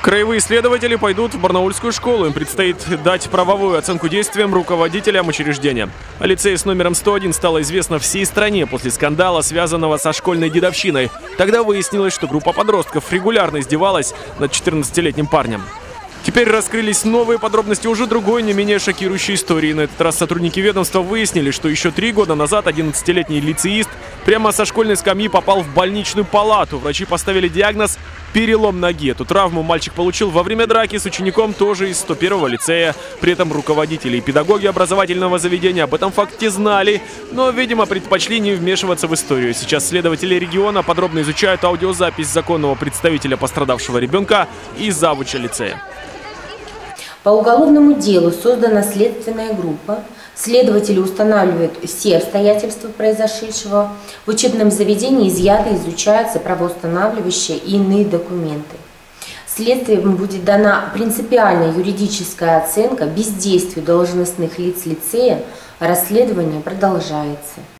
Краевые следователи пойдут в барнаульскую школу. Им предстоит дать правовую оценку действиям руководителям учреждения. О лицее с номером 101 стало известно всей стране после скандала, связанного со школьной дедовщиной. Тогда выяснилось, что группа подростков регулярно издевалась над 14-летним парнем. Теперь раскрылись новые подробности уже другой, не менее шокирующей истории. На этот раз сотрудники ведомства выяснили, что еще 3 года назад 11-летний лицеист прямо со школьной скамьи попал в больничную палату. Врачи поставили диагноз перелом ноги. Эту травму мальчик получил во время драки с учеником тоже из 101-го лицея. При этом руководители и педагоги образовательного заведения об этом факте знали, но, видимо, предпочли не вмешиваться в историю. Сейчас следователи региона подробно изучают аудиозапись законного представителя пострадавшего ребенка и завуча лицея. По уголовному делу создана следственная группа. Следователи устанавливают все обстоятельства произошедшего. В учебном заведении изъяты, изучаются правоустанавливающие и иные документы. Следствием будет дана принципиальная юридическая оценка бездействию должностных лиц лицея. Расследование продолжается.